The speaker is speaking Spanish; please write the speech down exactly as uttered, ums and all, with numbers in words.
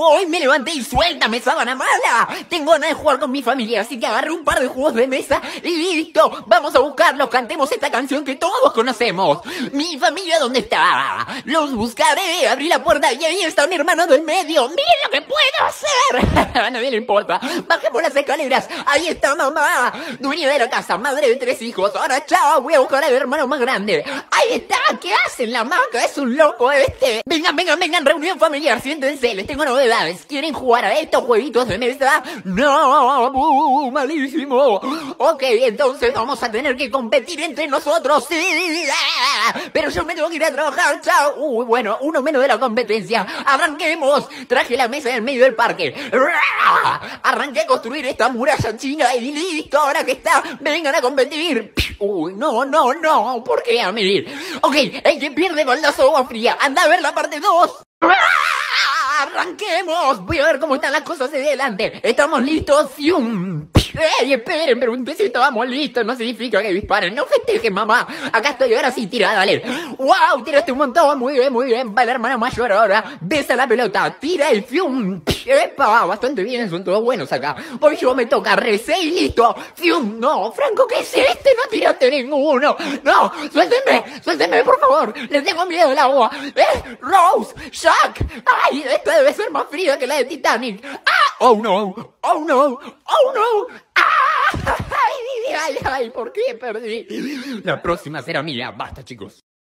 Hoy me levanté y suéltame, sábana mala. Tengo ganas de jugar con mi familia, así que agarré un par de juegos de mesa y listo. Vamos a buscarlos, cantemos esta canción que todos conocemos. Mi familia, ¿dónde está? Los buscaré, abrí la puerta y ahí está mi hermano del medio. ¡Miren lo que puedo hacer! A nadie le importa. Bajemos las escaleras. Ahí está mamá, dueña de la casa, madre de tres hijos. Ahora chao, voy a buscar al hermano más grande. Ahí está, ¿qué hacen la maca? Es un loco este. Vengan, vengan, vengan, reunión familiar, siéntense, les tengo novedades. ¿Quieren jugar a estos jueguitos de mesa? No, uh, malísimo. Ok, entonces vamos a tener que competir entre nosotros. Sí, pero yo me tengo que ir a trabajar, chao. Uy, bueno, uno menos de la competencia. Arranquemos. Traje la mesa en el medio del parque. Arranqué a construir esta muralla china y listo, ahora que está, vengan a competir. Uy, no, no, no, ¿por qué a medir? Ok, el que pierde baldazo de agua fría, anda a ver la parte dos. ¡Arranquemos! Voy a ver cómo están las cosas de delante. ¿Estamos listos? ¡Fium! ¡Ey, esperen! Pregunté si estábamos listos. No significa que disparen. No festejen, mamá. Acá estoy, ahora sí, tira, dale. ¡Wow! Tiraste un montón. Muy bien, muy bien. Va la hermana mayor ahora. Besa la pelota. Tira el fium. ¡Epa! Bastante bien, son todos buenos acá. Hoy yo me toca recé y listo. ¡Fium! No, Franco, ¿qué es este? No tiraste ninguno. No, suéltenme, suéltenme, por favor. Les tengo miedo al agua. ¡Eh! ¡Rose! ¡Jack! ¡Ay! Esta debe ser más fría que la de Titanic. ¡Ah! ¡Oh, no! ¡Oh, no! ¡Oh, no! ¡Ah! ¡Ay, ay, ay! ¿Por qué perdí? La próxima será mía. Basta, chicos.